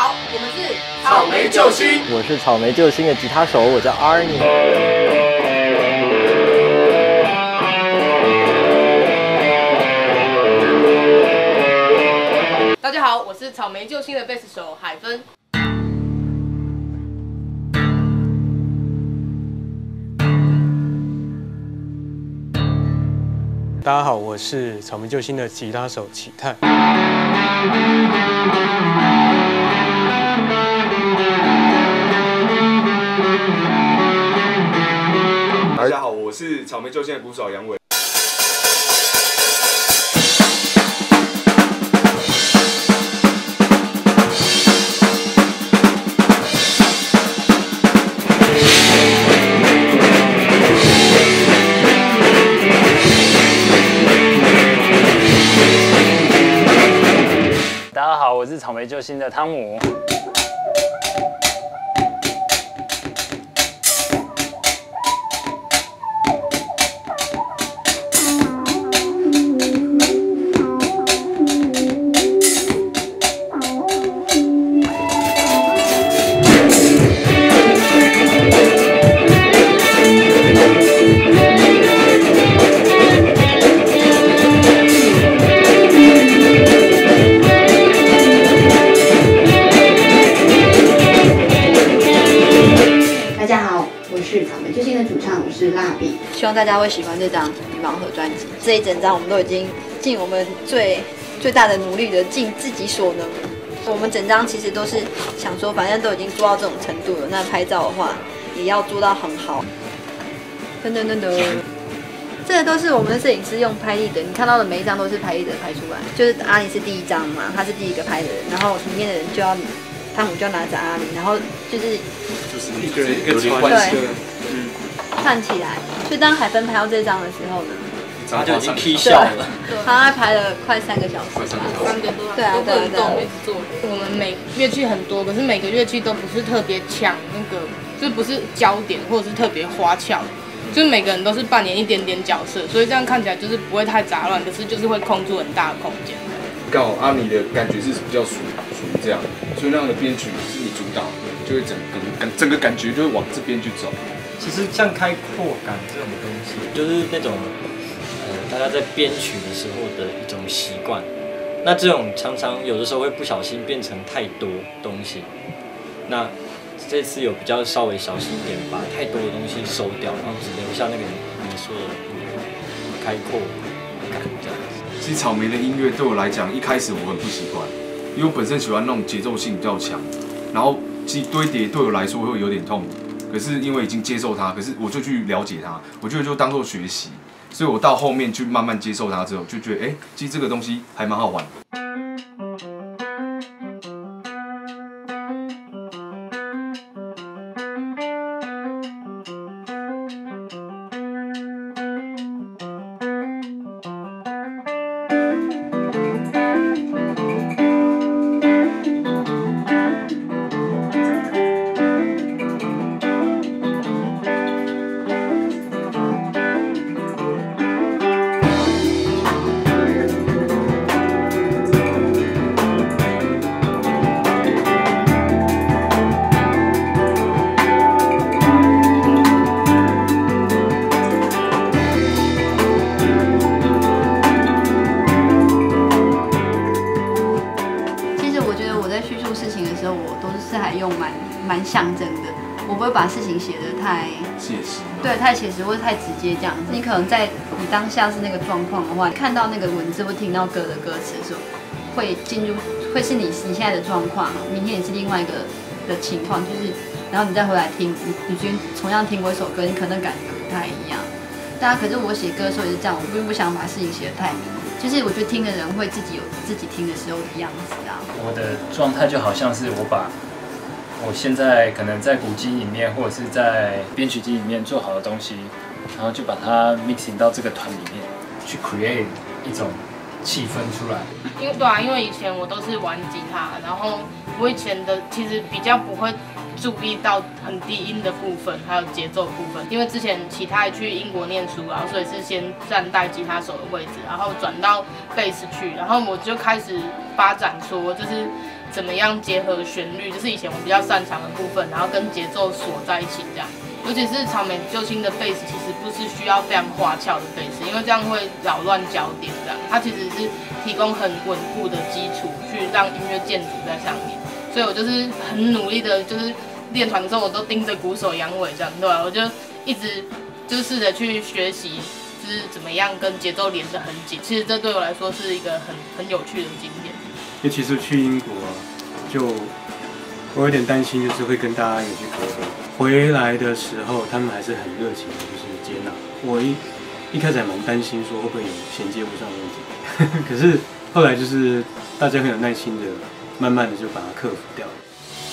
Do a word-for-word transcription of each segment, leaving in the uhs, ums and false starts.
好，我们是草莓救星， 我是草莓救星的吉他手，我叫 Arnie。 大家好，我是草莓救星的贝斯手海芬。 大家好，我是草莓救星的吉他手启泰。 大家好，我是草莓救星的鼓手杨伟。 大家好，我是草莓救星的汤姆。 希望大家会喜欢这张羽毛盒专辑。这一整张我们都已经尽我们最最大的努力的，尽自己所能。我们整张其实都是想说，反正都已经做到这种程度了，那拍照的话也要做到很好。噔噔噔噔，这个都是我们的摄影师用拍立得，你看到的每一张都是拍立得拍出来。就是阿里是第一张嘛，他是第一个拍的人，然后里面的人就要汤姆就要拿着阿里，然后就是就是一个人一个传对，嗯，串起来。所以当海芬拍到这张的时候呢， 他就已经 K 笑了。 他拍了快三个小时， 三个多， 对啊，对啊，对啊。 做我们每乐器很多，可是每个乐器都不是特别抢那个，就是不是焦点或者是特别花俏，就是每个人都是扮演一点点角色，所以这样看起来就是不会太杂乱，可是就是会空出很大的空间。 刚好阿尼的感觉是比较属属于这样，所以那样的编曲是你主导，就会整个整个感觉就会往这边去走。 其实像开阔感这种东西， 就是那种呃大家在编曲的时候的一种习惯。那这种常常有的时候会不小心变成太多东西。那这次有比较稍微小心一点，把太多的东西收掉，然后只留下那个你说的开阔感这样子。 其实草莓的音乐对我来讲，一开始我很不习惯，因为我本身喜欢那种节奏性比较强，然后其实堆叠对我来说会有点痛苦。可是因为已经接受它，可是我就去了解它，我觉得就当做学习，所以我到后面去慢慢接受它之后，就觉得哎、欸，其实这个东西还蛮好玩的。 蛮象征的，我不会把事情写得太写实， 对，太写实或者太直接这样子。你可能在你当下是那个状况的话，你看到那个文字或听到歌的歌词的时候，会进入，会是你你现在的状况，明天也是另外一个的情况，就是然后你再回来听，你你觉得同样听过一首歌，你可能感觉不太一样。大家可是我写歌的时候也是这样，我并不想把事情写得太明，就是我觉得听的人会自己有自己听的时候的样子啊。 我的状态就好像是我把我现在可能在鼓机里面或者是在编曲机里面做好的东西，然后就把它 mixing 到这个团里面，去 create 一种气氛出来。 因为对啊，因为以前我都是玩吉他，然后我以前的其实比较不会注意到很低音的部分，还有节奏部分。因为之前其他去英国念书啊，所以是先暂代吉他手的位置，然后转到贝斯去，然后我就开始发展说，就是怎么样结合旋律，就是以前我比较擅长的部分，然后跟节奏锁在一起这样。尤其是草莓救星的贝斯，其实不是需要非常花俏的贝斯，因为这样会扰乱焦点这样。它其实是提供很稳固的基础，去让音乐建筑在上面。所以我就是很努力的，就是练团的时候我都盯着鼓手杨伟这样，对吧？我就一直就是试着去学习，就是怎么样跟节奏连得很紧。其实这对我来说是一个很很有趣的经验。 尤其是去英国啊，就我有点担心，就是会跟大家有去隔阂。回来的时候，他们还是很热情的，就是接纳。我一一开始还蛮担心说会不会有衔接不上的问题，可是后来就是大家很有耐心的，慢慢的就把它克服掉了。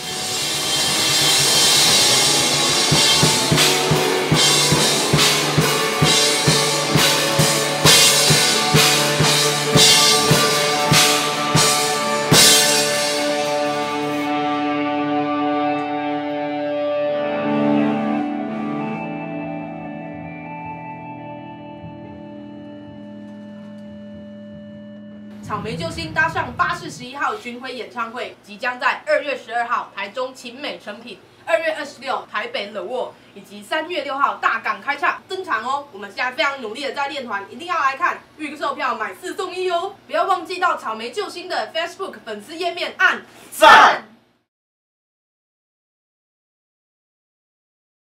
草莓救星搭上巴士十一号巡回演唱会，即将在二月十二号台中勤美成品，二月二十六台北冷沃，以及三月六号大港开唱登场哦。我们现在非常努力的在练团，一定要来看，预售票买四送一哦！不要忘记到草莓救星的 Facebook 粉丝页面按赞。